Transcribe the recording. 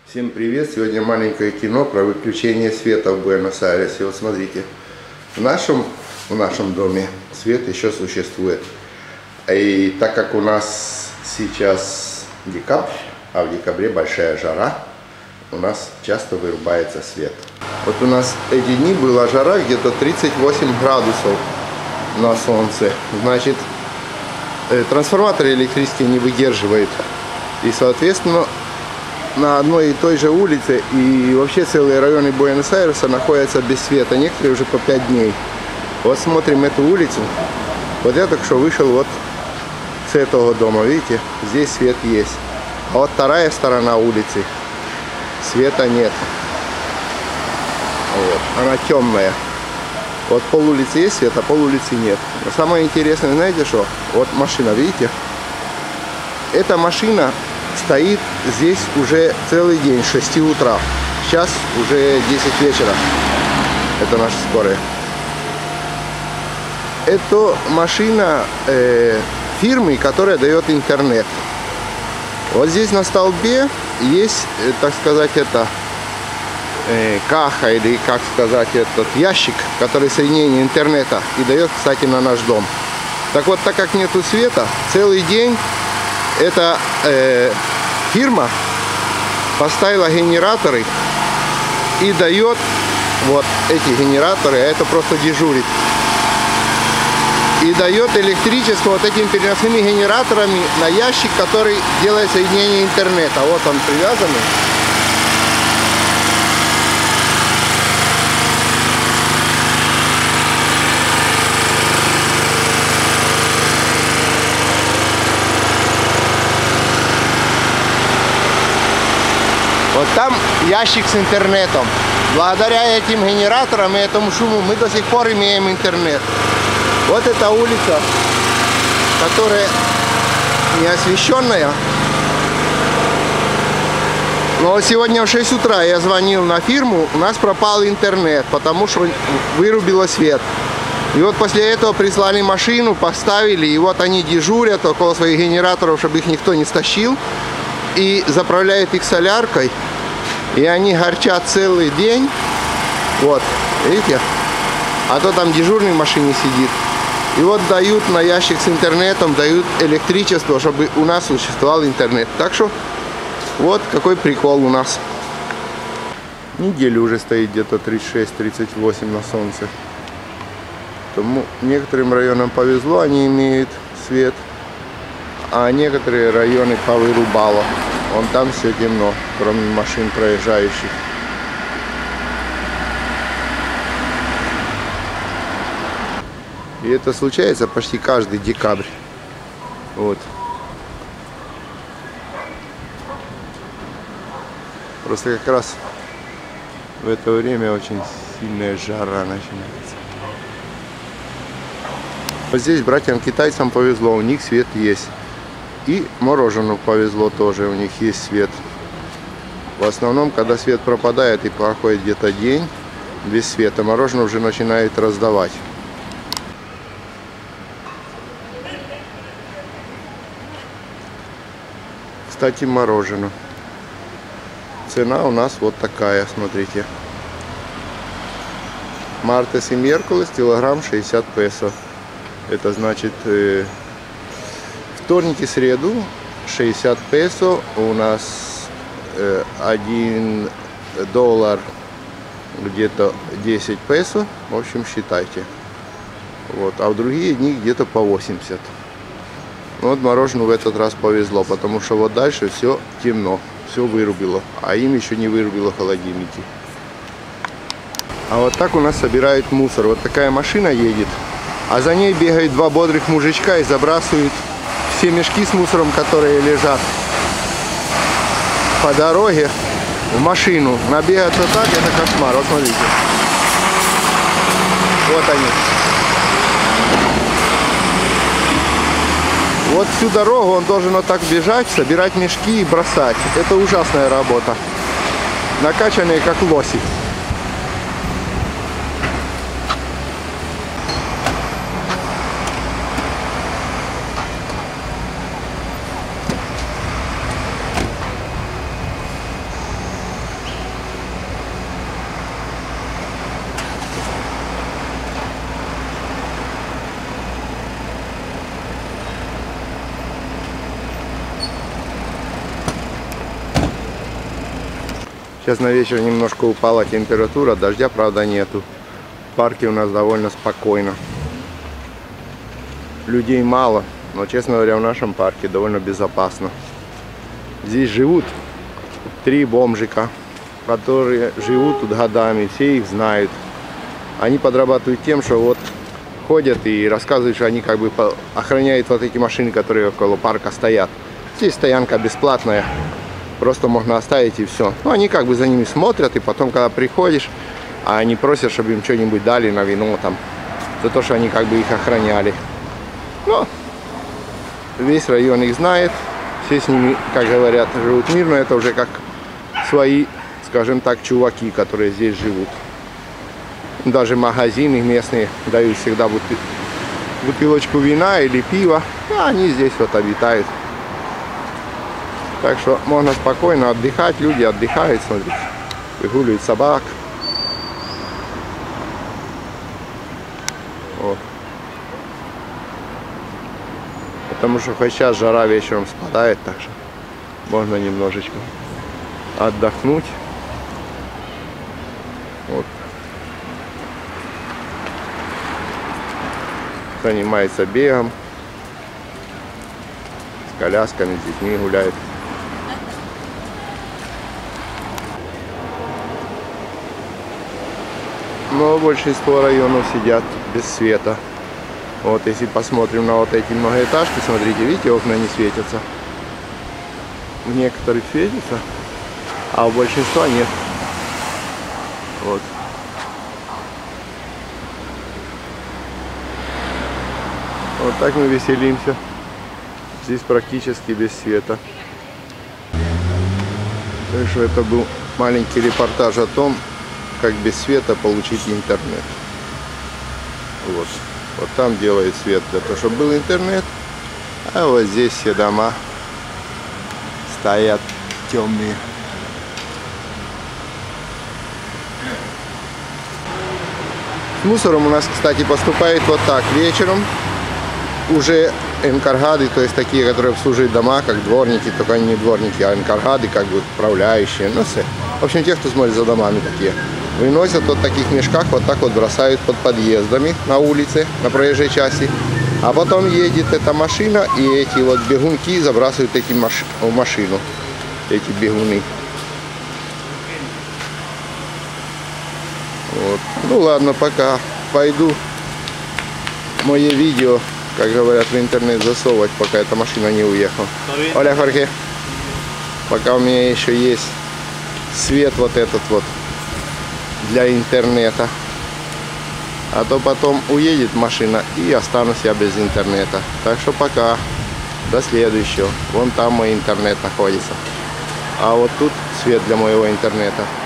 Всем привет! Сегодня маленькое кино про выключение света в Буэнос-Айресе. Вот смотрите, в нашем доме свет еще существует. И так как у нас сейчас декабрь, а в декабре большая жара, у нас часто вырубается свет. Вот у нас эти дни была жара где-то 38 градусов на солнце. Значит, трансформаторы электрические не выдерживают. И, соответственно, на одной и той же улице и вообще целые районы Буэнос-Айреса находятся без света. Некоторые уже по 5 дней. Вот смотрим эту улицу. Вот я только что вышел вот с этого дома. Видите, здесь свет есть. А вот вторая сторона улицы. Света нет. Вот. Она темная. Вот пол улицы есть свет, а пол улицы нет. Но самое интересное, знаете что? Вот машина, видите? Эта машина стоит здесь уже целый день, с 6 утра. Сейчас уже 10 вечера. Это наша скорая. Это машина фирмы, которая дает интернет. Вот здесь на столбе есть, так сказать, это каха, или как сказать, этот ящик, который соединение интернета и дает, кстати, на наш дом. Так вот, так как нету света, целый день эта фирма поставила генераторы и дает вот эти генераторы, а это просто дежурит. И дает электричество вот этими переносными генераторами на ящик, который делает соединение интернета. Вот он привязанный. Вот там ящик с интернетом. Благодаря этим генераторам и этому шуму мы до сих пор имеем интернет. Вот эта улица, которая не освещенная. Но сегодня в 6 утра я звонил на фирму, у нас пропал интернет, потому что вырубило свет. И вот после этого прислали машину, поставили, и вот они дежурят около своих генераторов, чтобы их никто не стащил. И заправляют их соляркой, и они горчат целый день. Вот, видите? А то там дежурный в машине сидит. И вот дают на ящик с интернетом, дают электричество, чтобы у нас существовал интернет. Так что вот какой прикол у нас. Неделю уже стоит где-то 36-38 на солнце. Тому некоторым районам повезло, они имеют свет. А некоторые районы повырубало. Вон там все темно, кроме машин проезжающих. И это случается почти каждый декабрь. Вот. Просто как раз в это время очень сильная жара начинается. Вот здесь братьям-китайцам повезло, у них свет есть. И мороженому повезло тоже, у них есть свет. В основном, когда свет пропадает и проходит где-то день без света, мороженое уже начинает раздавать. Кстати, мороженое. Цена у нас вот такая, смотрите. Мартес и Меркулес, килограмм 60 песо. Это значит... Вторник и среду 60 песо, у нас $1 где-то 10 песо, в общем считайте. Вот, а в другие дни где-то по 80. Вот мороженое в этот раз повезло, потому что вот дальше все темно, все вырубило, а им еще не вырубило холодильники. А вот так у нас собирают мусор. Вот такая машина едет, а за ней бегают два бодрых мужичка и забрасывают все мешки с мусором, которые лежат по дороге, в машину. Набегаться так, это кошмар. Вот смотрите. Вот они. Вот всю дорогу он должен вот так бежать, собирать мешки и бросать. Это ужасная работа. Накачанные как лоси. Сейчас на вечер немножко упала температура, дождя, правда, нету. В парке у нас довольно спокойно. Людей мало, но, честно говоря, в нашем парке довольно безопасно. Здесь живут 3 бомжика, которые живут тут годами, все их знают. Они подрабатывают тем, что вот ходят и рассказывают, что они как бы охраняют вот эти машины, которые около парка стоят. Здесь стоянка бесплатная, просто можно оставить и все. Ну, они как бы за ними смотрят, и потом, когда приходишь, они просят, чтобы им что-нибудь дали на вино там, за то, что они как бы их охраняли. Но весь район их знает, все с ними, как говорят, живут мирно. Это уже как свои, скажем так, чуваки, которые здесь живут. Даже магазины местные дают всегда бутылочку вина или пива, а они здесь вот обитают. Так что можно спокойно отдыхать, люди отдыхают, смотрите, выгуливают собак. Вот. Потому что хоть сейчас жара вечером спадает, так что можно немножечко отдохнуть. Вот. Занимается бегом, с колясками, с детьми гуляет. Но большинство районов сидят без света. Вот если посмотрим на вот эти многоэтажки, смотрите, видите, окна не светятся. В некоторых светятся, а у большинства нет. Вот. Вот так мы веселимся. Здесь практически без света. Так что это был маленький репортаж о том, как без света получить интернет. Вот. Вот там делает свет для того, чтобы был интернет. А вот здесь все дома стоят темные. С мусором у нас, кстати, поступает вот так. Вечером уже энкаргады, то есть такие, которые обслуживают дома, как дворники, только они не дворники, а энкаргады, как бы управляющие. Ну, все. В общем, те, кто смотрит за домами такие, выносят вот в таких мешках, вот так вот бросают под подъездами на улице, на проезжей части. А потом едет эта машина, и эти вот бегунки забрасывают эти в машину, эти бегуны. Вот. Ну ладно, пока пойду мое видео, как говорят, в интернет засовывать, пока эта машина не уехала. Оля, Хорхе, пока у меня еще есть свет вот этот вот для интернета. А то потом уедет машина и останусь я без интернета. Так что пока. До следующего. Вон там мой интернет находится. А вот тут свет для моего интернета.